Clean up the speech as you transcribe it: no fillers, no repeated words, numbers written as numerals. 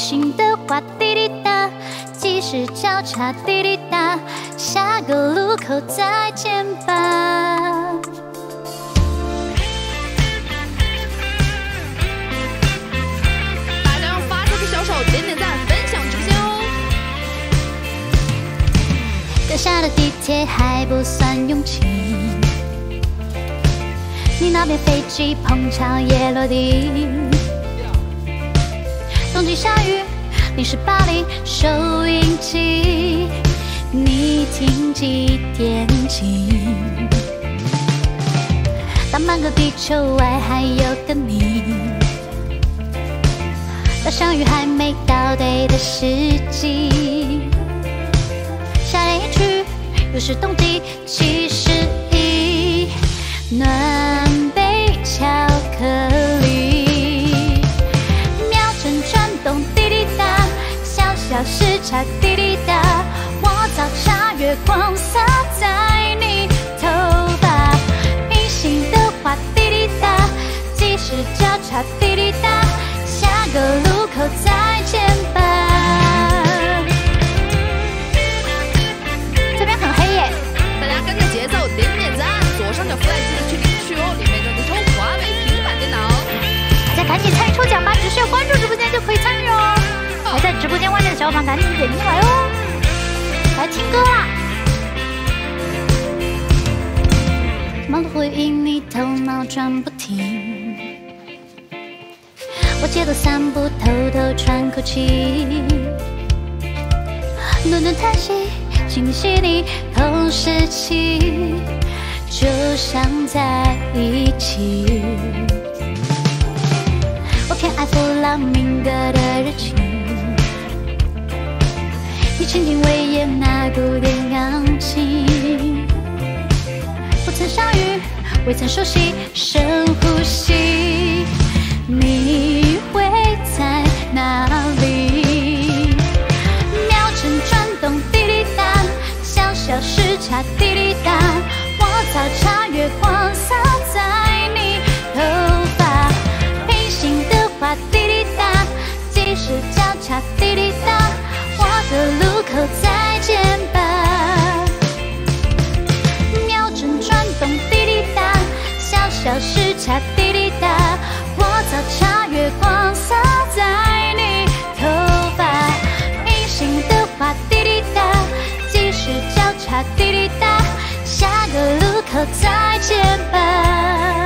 行的话滴滴答，计时交叉滴滴答，下个路口再见吧。 大家要发出去小手，点点赞，分享直播间哦。 脚下的地铁还不算拥挤，你那边飞机碰巧也落地。冬季下雨，你是巴黎收音机，你听几点几？当半个地球外还有个你，到相遇还没到对的时机。夏天一去，又是冬季71，暖杯巧克力，秒针转动滴滴答，小小时差滴滴答，我早茶月光洒在你头发，平行的话滴滴答，计时交叉滴滴答，下个路口再见吧。这边很黑耶， 大家跟着节奏点点赞，左上角福袋记得去领取哦，里面就能抽华为平板电脑。 大家赶紧参与抽奖吧，只需要关注直播间就可以参与哦。还在直播间外面的小伙伴赶紧点进来哦，来听歌啦！忙碌回应你头脑转不停，我街头散步偷偷喘口气，暖暖叹息，清晰你同时期，就像在一起。我偏爱弗朗明哥的热情，你倾听维也纳古典钢琴，不曾相遇，未曾熟悉，深呼吸，你会在哪里？秒针转动滴滴答，小小时差滴滴答，我早茶月光洒在你头发，平行的话滴滴答，计时交叉滴滴答，我的路口再见吧。秒针转动滴滴答，小小时差滴滴答，我早茶月光洒在你头发，平行的话滴滴答，计时交叉滴滴答，下个路口再见吧。